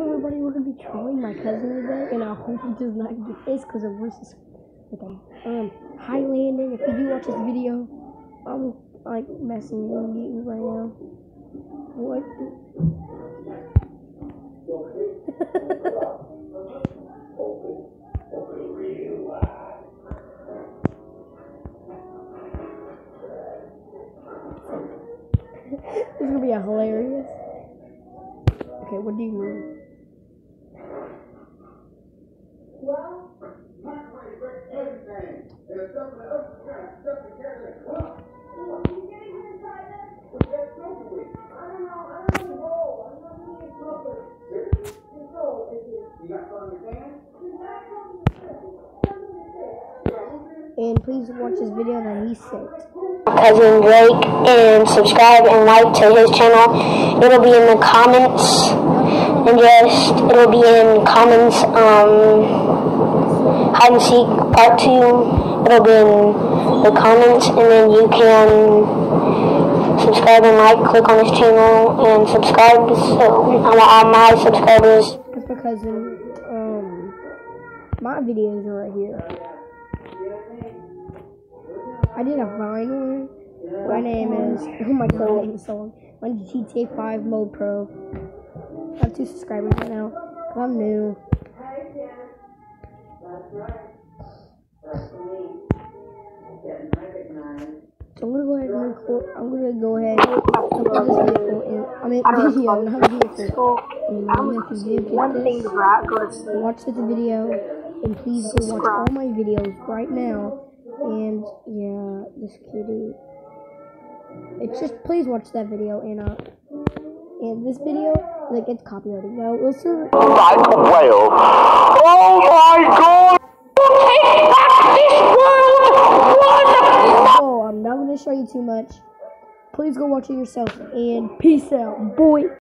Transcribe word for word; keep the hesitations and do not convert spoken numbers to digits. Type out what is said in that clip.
everybody, we're gonna be trolling my cousin today, and I hope he does not get this because of versus with him. Um, hi Landon, if you do watch this video, I'm like messing with you right now. What? This is gonna be a hilarious. Okay, what do you mean? Well, my way for everything. And it's something else kind of stuff together. Well, you getting to try this? What's that supposed to be? I don't know. I don't know the role. I'm not really a proper control. You got something to say? And please watch this video that he sent. Cousin Drake, and subscribe and like to his channel. It'll be in the comments, and just it'll be in comments. Um, hide and seek part two. It'll be in the comments, and then you can subscribe and like. Click on his channel and subscribe. So I want all my subscribers. That's because um my videos are right here. I did a Vine one. My name is, oh my god, my name is so long. My name is G T A five Mode Pro. I have two subscribers right now, because I'm new. So I'm going to go ahead and record, I'm going to go ahead and record this vehicle, and, I mean, video, not vehicle. And I'm going to do this. Watch this video, and please go watch all my videos right now. And yeah, this kitty. It's just please watch that video and uh and this video like it's copyrighted. Well, we'll see. Like a whale. Oh my god! Take back this world! Oh, I'm not gonna show you too much. Please go watch it yourself and peace out, boy.